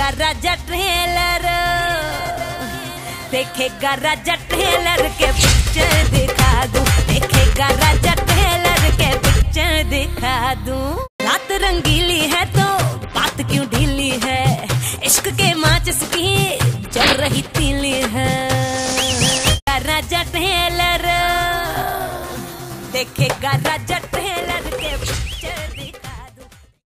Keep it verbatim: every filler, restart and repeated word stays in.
देखेगा राजा ट्रेलर, देखेगा राजा ट्रेलर के पिक्चर दिखा दूं, देखेगा राजा ट्रेलर के पिक्चर दिखा दूं। रात रंगीली है तो बात क्यों ढीली है, इश्क के माचिस की जल रही तीली है। राजा ट्रेलर देखेगा राजा